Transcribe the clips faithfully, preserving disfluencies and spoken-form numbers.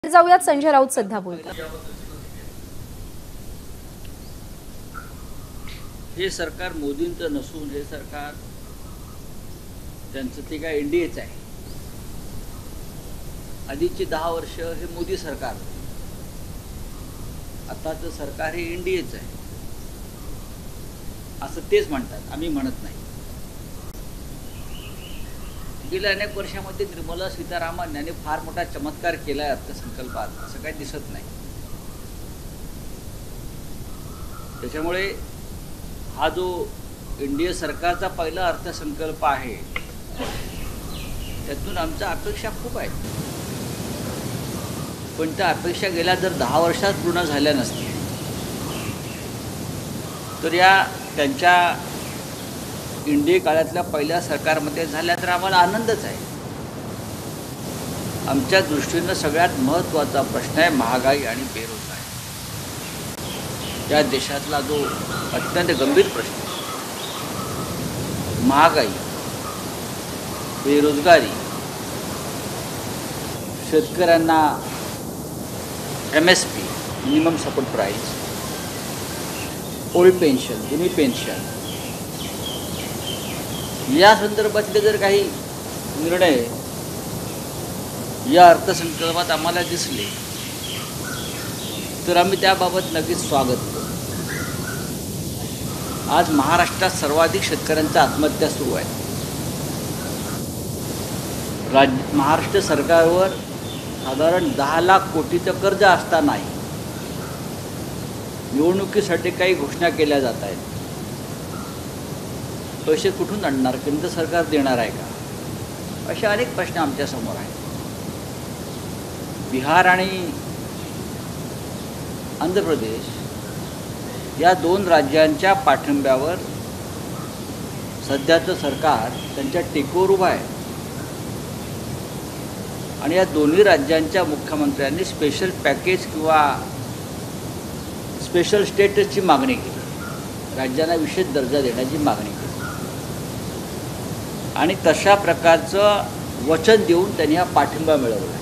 जाऊयात संजय राऊत सध्या बोलतात। हे सरकार मोदींचं नसून हे सरकार त्यांचं ते काय एनडीएच आहे। आधीची दहा वर्ष हे मोदी सरकार, आताचं सरकार हे एनडीएच आहे असं तेच म्हणतात, आम्ही म्हणत नाही। गेल्या अनेक वर्षामध्ये निर्मला सीतारामन यांनी फार मोठा चमत्कार केलाय अर्थसंकल्पात, असं काही दिसत नाही। त्याच्यामुळे हा जो एनडीए सरकारचा पहिला अर्थसंकल्प आहे त्यातून आमच्या अपेक्षा खूप आहेत, पण त्या अपेक्षा गेल्या जर दहा वर्षात पूर्ण झाल्या नसतील तर या त्यांच्या एनडीए काळातल्या पहिल्या सरकारमध्ये झाल्या तर आम्हाला आनंदच आहे। आमच्या दृष्टीनं सगळ्यात महत्त्वाचा प्रश्न आहे महागाई आणि बेरोजगारी। या देशातला जो अत्यंत गंभीर प्रश्न आहे, महागाई, बेरोजगारी, शेतकऱ्यांना M S P minimum support price, old pension, जुनी पेन्शन, या संदर्भातले जर काही निर्णय या अर्थसंकल्पात आम्हाला दिसले तर आम्ही त्याबाबत नक्कीच स्वागत करू। आज महाराष्ट्रात सर्वाधिक शेतकऱ्यांच्या आत्महत्या सुरू आहेत। राज्य महाराष्ट्र सरकारवर साधारण दहा लाख कोटीचं कर्ज असतानाही निवडणुकीसाठी काही घोषणा केल्या जात आहेत। पैसे कुठून आणणार, केंद्र सरकार देणार आहे का, असे अनेक प्रश्न आमच्या समोर आहेत। बिहार आणि आंध्र प्रदेश या दोन राज्यांच्या पाठिंब्यावर सध्याचं सरकार त्यांच्या टेकोवर उभं आहे आणि या दोन्ही राज्यांच्या मुख्यमंत्र्यांनी स्पेशल पॅकेज किंवा स्पेशल स्टेटसची मागणी केली, राज्यांना विशेष दर्जा देण्याची मागणी केली आणि तशा प्रकारचं वचन देऊन त्यांनी हा पाठिंबा मिळवला आहे।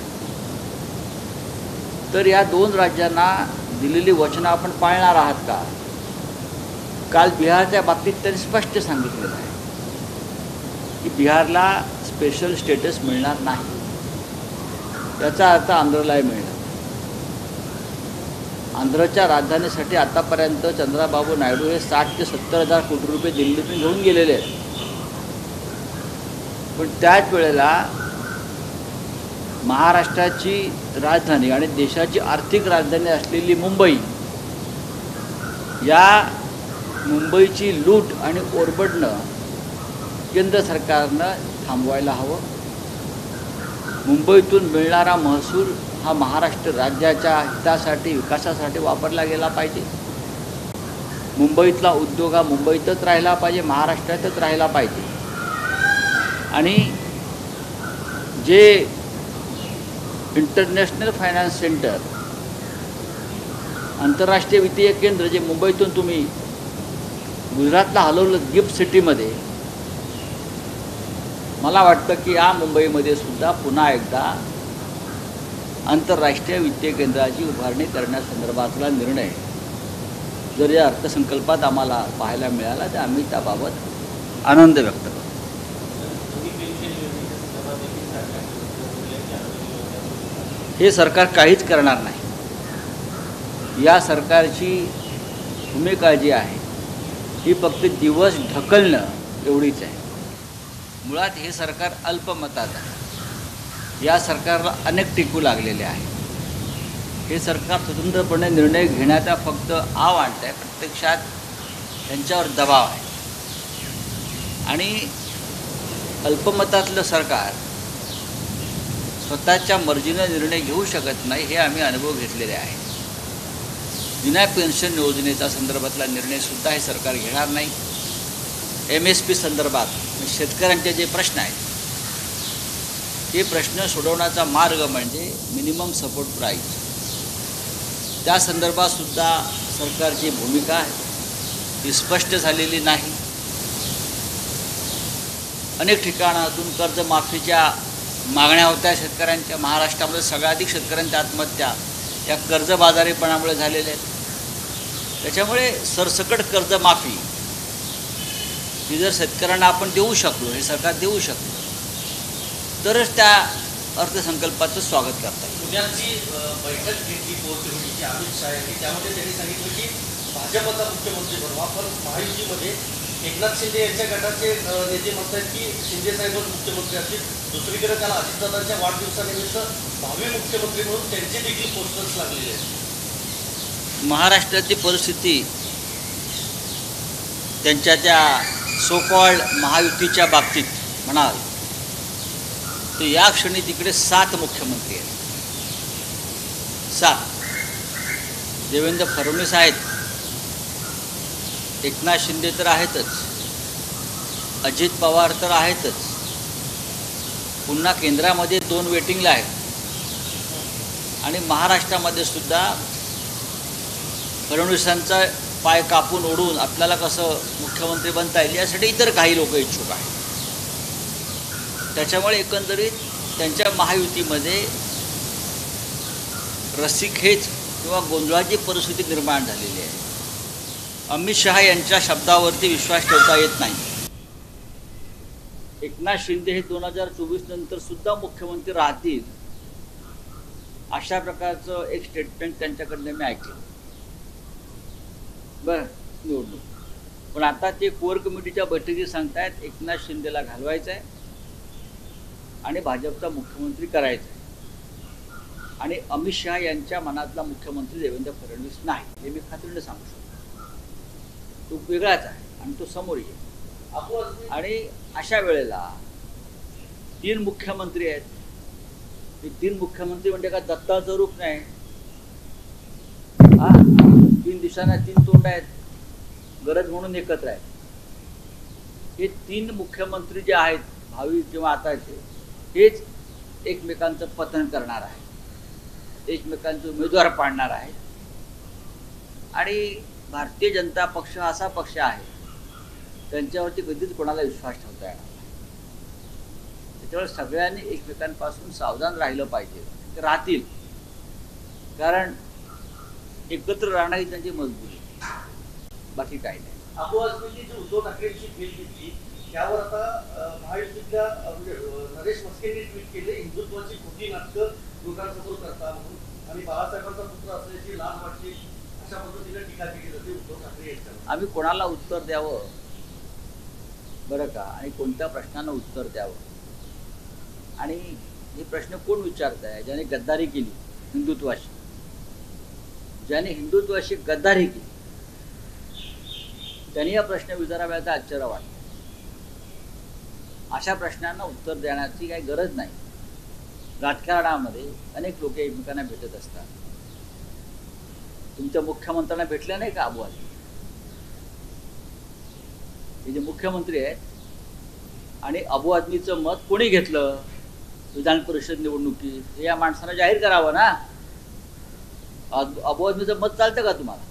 तर या दोन राज्यांना दिलेली वचनं आपण पाळणार आहात का? काल बिहारच्या बाबतीत त्यांनी स्पष्ट सांगितलेलं आहे की बिहारला स्पेशल स्टेटस मिळणार नाही, याचा अर्थ आंध्रलाही मिळणार। आंध्रच्या राजधानीसाठी आतापर्यंत चंद्राबाबू नायडू हे साठ ते सत्तर हजार कोटी रुपये दिल्लीतून घेऊन गेलेले आहेत, पण त्याच वेळेला महाराष्ट्राची राजधानी आणि देशाची आर्थिक राजधानी असलेली मुंबई, या मुंबईची लूट आणि ओरबडणं केंद्र सरकारनं थांबवायला हवं। मुंबईतून मिळणारा महसूल हा महाराष्ट्र राज्याच्या हितासाठी, विकासासाठी वापरला गेला पाहिजे। मुंबईतला उद्योग हा मुंबईतच राहिला पाहिजे, महाराष्ट्रातच राहिला पाहिजे आणि जे इंटरनॅशनल फायनान्स सेंटर, आंतरराष्ट्रीय वित्तीय केंद्र जे मुंबईतून तुम्ही गुजरातला हलवलं गिफ्ट सिटीमध्ये, मला वाटतं की या मुंबईमध्ये सुद्धा पुन्हा एकदा आंतरराष्ट्रीय वित्तीय केंद्राची उभारणी करण्यासंदर्भातला निर्णय जर या अर्थसंकल्पात आम्हाला पाहायला मिळाला तर आम्ही त्याबाबत आनंद व्यक्त करतो। हे सरकार काहीच करणार नाही। या सरकारची भूमिका जी आहे ही फक्त दिवस ढकलणं एवढीच आहे। मुळात हे सरकार अल्पमतात आहे, या सरकारला अनेक टिकू लागलेले आहे। हे सरकार स्वतंत्रपणे निर्णय घेण्याचा फक्त आव आणत आहे, प्रत्यक्षात त्यांच्यावर दबाव आहे आणि अल्पमतातलं सरकार स्वतःच्या मर्जीने निर्णय घेऊ शकत नाही, हे आम्ही अनुभव घेतलेले आहे। विना पेन्शन योजनेचा संदर्भातला निर्णयसुद्धा हे सरकार घेणार नाही। एम एस पी संदर्भात शेतकऱ्यांचे जे प्रश्न आहेत हे प्रश्न सोडवण्याचा मार्ग म्हणजे मिनिमम सपोर्ट प्राईस, त्या संदर्भातसुद्धा सरकारची भूमिका आहे ती स्पष्ट झालेली नाही। अनेक ठिकाणातून कर्जमाफीच्या मागण्या होत्या शेतकऱ्यांच्या. महाराष्ट्रामध्ये सगळ्याधिक शेतकऱ्यांच्या आत्महत्या या कर्जबाजारीपणामुळे झालेल्या आहेत. त्याच्यामुळे सरसकट कर्जमाफी ही जर शेतकऱ्यांना आपण देऊ शकलो, हे सरकार देऊ शकलो, तरच त्या अर्थसंकल्पाचं स्वागत करता येईल. पुण्याची बैठक घेतली कोर कमिटीची अमित शहा यांनी, त्यामध्ये त्यांनी सांगितलं की भाजपचा मुख्यमंत्री बनवा, पण महायुतीमध्ये एकनाथ शिंदे यांच्या गटाचे नेते म्हणतात की शिंदे साहेबच मुख्यमंत्री असतील. दुसरीकडे त्याला अजितदादांच्या वाढदिवसानिमित्त भावी मुख्यमंत्री म्हणून त्यांचे देखील पोस्टर्स लागलेले आहेत. महाराष्ट्राची परिस्थिती त्यांच्या त्या सो कॉल्ड महायुतीच्या बाबतीत म्हणाल तर या क्षणी तिकडे सात मुख्यमंत्री आहेत. सात. देवेंद्र फडणवीस आहेत, एकनाथ शिंदे तर आहेतच, अजित पवार तर आहेतच, पुन्हा केंद्रामध्ये दोन वेटिंगला आहेत आणि महाराष्ट्रामध्ये सुद्धा फडणवीसांचा पाय कापून ओढून आपल्याला कसं मुख्यमंत्री बनता येईल यासाठी इतर काही लोक इच्छुक आहेत. त्याच्यामुळे एकंदरीत त्यांच्या महायुतीमध्ये रस्सीखेच किंवा गोंधळाची परिस्थिती निर्माण झालेली आहे. अमित शहा यांच्या शब्दावरती विश्वास ठेवता येत नाही. एकनाथ शिंदे हे दोन हजार चोवीस नंतर सुद्धा मुख्यमंत्री राहतील अशा प्रकारचं एक स्टेटमेंट त्यांच्याकडनं मी ऐकलं. बरं, निवडणूक पण आता ते कोर कमिटीच्या बैठकीत सांगतायत एकनाथ शिंदेला घालवायचं आहे आणि भाजपचा मुख्यमंत्री करायचा आहे आणि अमित शहा यांच्या मनातला मुख्यमंत्री देवेंद्र फडणवीस नाही, हे मी खात्रीने सांगू शकतो. तो वेगळाच आहे आणि तो समोर येईल. आणि अशा वेळेला तीन मुख्यमंत्री आहेत. हे तीन मुख्यमंत्री म्हणजे का दत्ताचं रूप नाही. हा, तीन दिशांना तीन तोंड आहेत, गरज म्हणून एकत्र आहेत. हे तीन मुख्यमंत्री जे आहेत भावी किंवा आताचे, हेच एकमेकांचं पतन करणार आहे, एकमेकांचे उमेदवार पाडणार आहे. आणि भारतीय जनता पक्ष असा पक्ष आहे त्यांच्यावरती कधीच कोणाला विश्वास ठेवता येणार नाही. त्याच्यामुळे सगळ्यांनी एकमेकांपासून सावधान राहिलं पाहिजे. ते राहतील, कारण एकत्र राहणं ही त्यांची मजबुरी, बाकी काही नाही. अबू आझमींनी जी उद्धव ठाकरेंची ट्विट घेतली त्यावर आता महायुतीतल्या म्हणजे नरेश मस्केंनी ट्विट केले, हिंदुत्वाची खोटी नाटकं लोकांसमोर करता म्हणून आणि बाळासाहेबांचा पुत्र असल्याची लाज वाटते अशा पद्धतीने टीका केली जाते उद्धव ठाकरे यांच्यावर. आम्ही कोणाला उत्तर द्यावं बरं का, आणि कोणत्या प्रश्नानं उत्तर द्यावं, आणि हे प्रश्न कोण विचारत आहे? ज्याने गद्दारी केली हिंदुत्वाशी, ज्याने हिंदुत्वाशी गद्दारी केली त्यांनी हा प्रश्न विचाराव्याचा आश्चर्य वाटतं. अशा प्रश्नांना उत्तर देण्याची काही गरज नाही. राजकारणामध्ये अनेक लोक एकमेकांना भेटत असतात. तुमच्या मुख्यमंत्र्यांना भेटल्या नाही का अबू आझमी? हे जे मुख्यमंत्री आहेत आणि अबू आझमीचं मत कोणी घेतलं विधान परिषद निवडणुकीत, हे या माणसानं जाहीर करावं ना. अबू आझमीचं मत चालतं का तुम्हाला?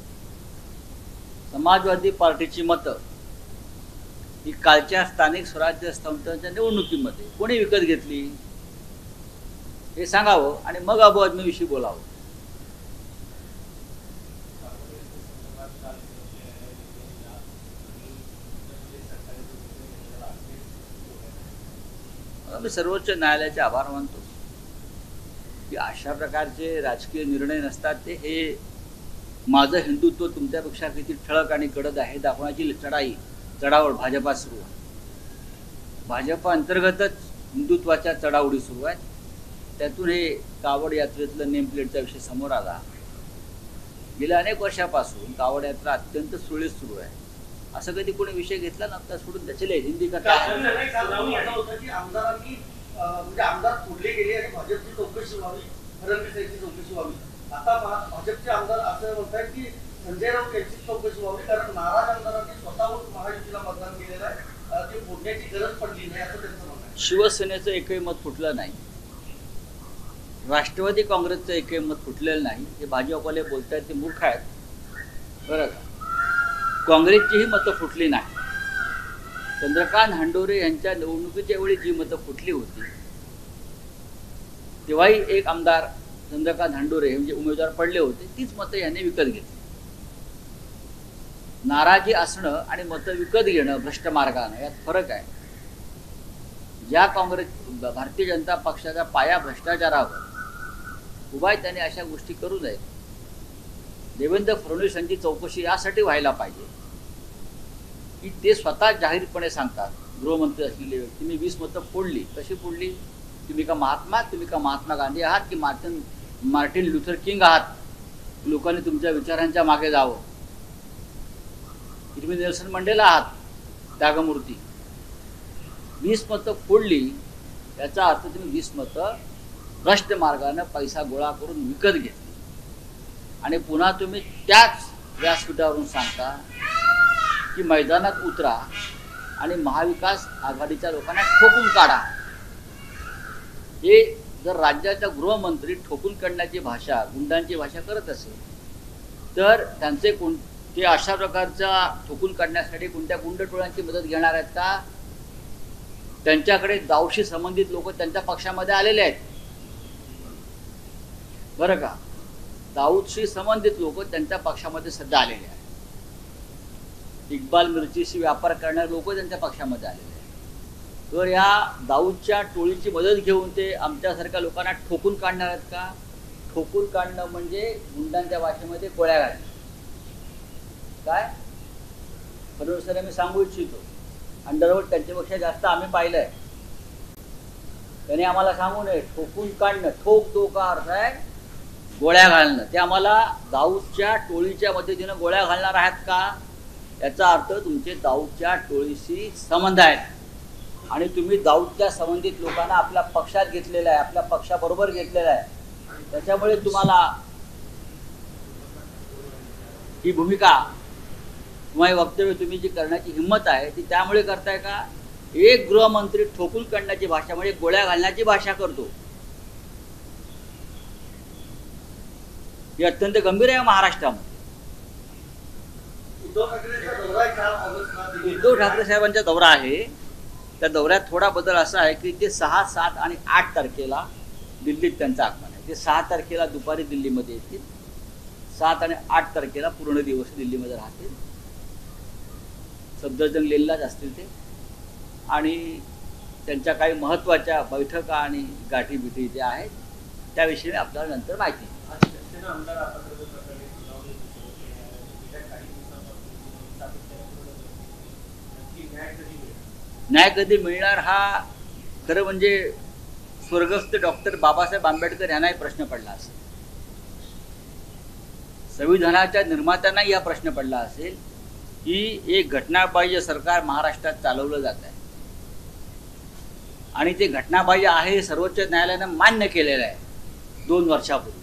समाजवादी पार्टीची मतं ही कालच्या स्थानिक स्वराज्य संस्थांच्या निवडणुकीमध्ये कोणी विकत घेतली हे सांगावं आणि मग अबू आझमीविषयी बोलावं. मी सर्वोच्च न्यायालयाचे आभार मानतो की अशा प्रकारचे राजकीय निर्णय नसतात ते. हे माझं हिंदुत्व तुमच्यापेक्षा किती ठळक आणि कडक आहे दाखवण्याची चढाई चढावळ भाजपा सुरू आहे. भाजप अंतर्गतच हिंदुत्वाच्या चढावडी सुरू आहेत. त्यातून हे कावड यात्रेतलं नेमप्लेटचा विषय समोर आला. गेल्या अनेक वर्षापासून कावड यात्रा अत्यंत सुरळीत सुरू आहे. असं कधी कोणी विषय घेतला नव्हता सोडून त्याचे हिंदी करता आमदारांनी म्हणजे आमदार फोडले गेले आणि भाजपची चौकशी व्हावी, फडणवीस यांची चौकशी व्हावी. आता भाजपचे आमदार असं म्हणतात की संजय राऊत यांची चौकशी व्हावी, कारण नाराज आमदारांनी स्वतःहून महायुतीला मतदान केलेलं आहे, ते फोडण्याची गरज पडली नाही असं त्यांचं म्हणणं आहे. शिवसेनेचं एकही मत फुटलं नाही, राष्ट्रवादी काँग्रेसचं एकही मत फुटलेलं नाही. हे भाजपवाले बोलत आहेत ते मूर्ख आहेत बरं का. काँग्रेसचीही मतं फुटली नाही. चंद्रकांत हंडोरे यांच्या निवडणुकीच्या वेळी जी मतं फुटली होती तेव्हाही एक आमदार चंद्रकांत हंडोरे हे म्हणजे उमेदवार पडले होते, तीच मतं यांनी विकत घेतली. नाराजी असणं आणि मतं विकत घेणं भ्रष्ट मार्गानं यात फरक आहे. ज्या काँग्रेस भारतीय जनता पक्षाचा पाया भ्रष्टाचारावर उभा आहे त्याने अशा गोष्टी करू नयेत. देवेंद्र फडणवीस यांची चौकशी यासाठी व्हायला पाहिजे की ते स्वतः जाहीरपणे सांगतात, गृहमंत्री असलेले व्यक्ती, मी वीस मतं फोडली. कशी फोडली? तुम्ही का महात्मा तुम्ही का महात्मा गांधी आहात की मार्टिन मार्टिन लुथर किंग आहात? लोकांनी तुमच्या विचारांच्या मागे जावं. तुम्ही नेल्सन मंडेला आहात, त्यागमूर्ती. वीस मतं फोडली याचा अर्थ तुम्ही वीस मतं भ्रष्ट मार्गाने पैसा गोळा करून विकत घेतली आणि पुन्हा तुम्ही त्याच व्यासपीठावरून सांगता की मैदानात उतरा आणि महाविकास आघाडीच्या लोकांना ठोकून काढा. हे जर राज्याचा गृहमंत्री ठोकून काढण्याची भाषा, गुंडांची भाषा करत असेल तर त्यांचे कोण ते अशा प्रकारचा ठोकून काढण्यासाठी कोणत्या गुंडटोळ्यांची मदत घेणार आहेत का? त्यांच्याकडे दाऊशी संबंधित लोक त्यांच्या पक्षामध्ये आलेले आहेत बरं का. दाऊदशी संबंधित लोक त्यांच्या पक्षामध्ये सध्या आलेले आहेत. इक्बाल मिरचीशी व्यापार करणारे लोक त्यांच्या पक्षामध्ये आलेले आहेत. तर या दाऊदच्या टोळीची मदत घेऊन ते आमच्यासारख्या लोकांना ठोकून काढणार आहेत का? ठोकून काढणं म्हणजे गुंडांच्या भाषेमध्ये गोळ्या घालणं. काय फडणवीसांना मी सांगू इच्छितो, अंडरवर्ल्ड त्यांच्यापेक्षा जास्त आम्ही पाहिलंय. त्यांनी आम्हाला सांगू नये ठोकून काढणं. ठोक तो का अर्थ आहे? गोळ्या घालणं. ते आम्हाला दाऊदच्या टोळीच्या मदतीनं गोळ्या घालणार आहेत का? याचा अर्थ तुमचे दाऊदच्या टोळीशी संबंध आहेत आणि तुम्ही दाऊदच्या संबंधित लोकांना आपल्या पक्षात घेतलेलं आहे, आपल्या पक्षाबरोबर घेतलेलं आहे. त्याच्यामुळे तुम्हाला ही भूमिका तुम्हाला वक्तव्य तुम्ही जी करण्याची हिंमत आहे ती त्यामुळे करताय का? एक गृहमंत्री ठोकून काढण्याची भाषा म्हणजे गोळ्या घालण्याची भाषा करतो. हे अत्यंत गंभीर आहे महाराष्ट्रामध्ये. उद्धव ठाकरे साहेबांचा दौरा आहे. त्या दौऱ्यात थोडा बदल असा आहे की ते सहा सात आणि आठ तारखेला दिल्लीत त्यांचं आगमन आहे. ते सहा तारखेला दुपारी दिल्लीमध्ये येतील, सात आणि आठ तारखेला पूर्ण दिवस दिल्लीमध्ये राहतील. सफदरजंग लेनलाच असतील ते आणि त्यांच्या काही महत्त्वाच्या बैठका आणि गाठीबिठी ज्या आहेत त्याविषयी आपल्याला नंतर माहिती. न्याय कधी मिळणार हा खरं म्हणजे स्वर्गस्थ डॉक्टर बाबासाहेब आंबेडकर यांनाही प्रश्न पडला असेल. संविधानाच्या निर्मात्यांनाही हा प्रश्न पडला असेल की एक घटनाबाह्य सरकार महाराष्ट्रात चालवलं जात आहे आणि ते घटनाबाह्य आहे हे सर्वोच्च न्यायालयानं मान्य केलेलं आहे दोन वर्षापूर्वी.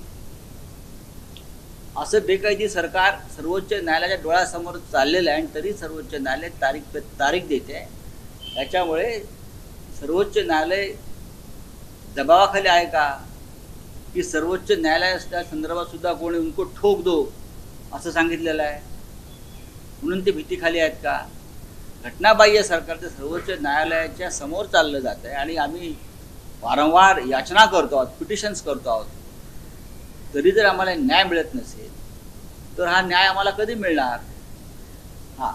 असं बेकायदी सरकार सर्वोच्च न्यायालयाच्या डोळ्यासमोर चाललेलं आहे आणि तरी सर्वोच्च न्यायालय तारीख तारीख देते आहे. त्याच्यामुळे सर्वोच्च न्यायालय दबावाखाली आहे का की सर्वोच्च न्यायालयाच्या संदर्भात सुद्धा कोणी उनको ठोक दो असं सांगितलेलं आहे म्हणून ते भीतीखाली आहेत का? घटनाबाह्य सरकारचं सर्वोच्च न्यायालयाच्या समोर चाललं जात आहे आणि आम्ही वारंवार याचना करतो आहोत, पिटिशन्स करतो आहोत. तरी जर आम्हाला न्याय मिळत नसेल तर हा न्याय आम्हाला कधी मिळणार? हा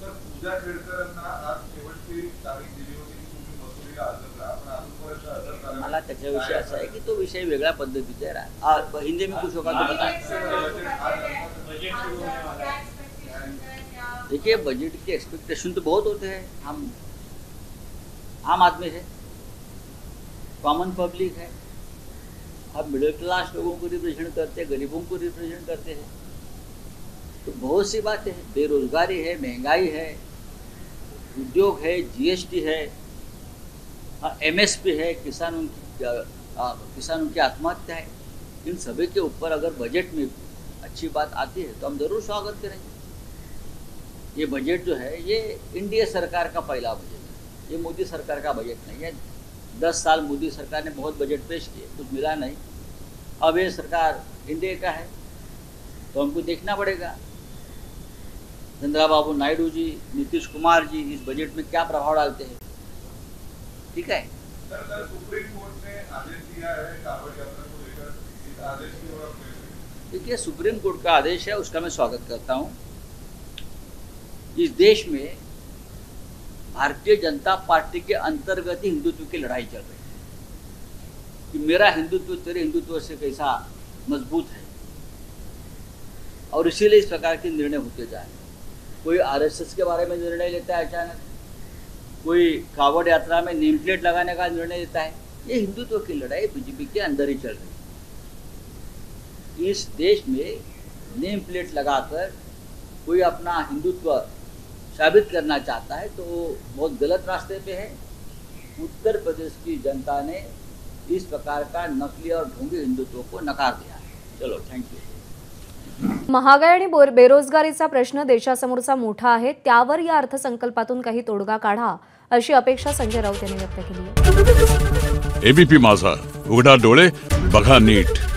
मला त्याच्याविषयी असं आहे की तो विषय वेगळ्या पद्धतीचा आहे. हिंदी में कुछ होगा तो बताएं. देखिए बजट की एक्सपेक्टेशन तो बहुत होते हैं. हम आम आदमी है, कॉमन पब्लिक है, हम मिडिल क्लास लोगों को रिप्रेजेंट करते हैं, गरीबों को रिप्रेजेंट करते हैं. तो बहुत सी बातें हैं. बेरोजगारी है, महंगाई है, उद्योग है, जीएसटी है, एमएसपी है, किसानों की किसानों की आत्महत्या है. इन सभी के ऊपर अगर बजट में अच्छी बात आती है तो हम जरूर स्वागत करेंगे. ये बजट जो है ये एनडीए सरकार का पहला बजट है, ये मोदी सरकार का बजट नहीं है. दस साल मोदी सरकार ने बहुत बजट पेश किए, कुछ मिला नहीं. अब ये सरकार एनडीए का है तो हमको देखना पड़ेगा चंद्रबाबू नायडू जी, नीतीश कुमार जी इस बजट में क्या प्रभाव डालते हैं. ठीक है. सर सर सुप्रीम कोर्ट ने आदेश दिया है कांवड़ यात्रा को लेकर, इस आदेश की ओर आप देखिए, सुप्रीम कोर्ट का आदेश है, उसका मैं स्वागत करता हूँ। इस देश में भारतीय जनता पार्टी के अंतर्गत ही हिंदुत्व की लड़ाई चल रही है कि मेरा हिंदुत्व तेरे हिंदुत्व से कैसा मजबूत है, और इसीलिए इस प्रकार के निर्णय होते जा रहे हैं। कोई आरएसएस के बारे में निर्णय लेता है अचानक, कोई कांवड़ यात्रा में नेम प्लेट लगाने का निर्णय लेता है। ये हिंदुत्व की लड़ाई बीजेपी के अंदर ही चल रही है। इस देश में नेम प्लेट लगाकर कोई अपना हिंदुत्व साबित करना चाहता है तो वो बहुत गलत रास्ते पे है। उत्तर प्रदेश की जनता ने इस प्रकार का नकली और ढोंगी हिंदुत्व को नकार दिया है। चलो, थँक यू। महागाई आणि बोर- बेरोजगारीचा प्रश्न देशासमोरचा मोठा आहे, त्यावर या अर्थसंकल्पातून काही तोडगा काढा अशी अपेक्षा संजय राऊत यांनी व्यक्त केली आहे। एबीपी माझा, उघडा डोळे बघा नीट।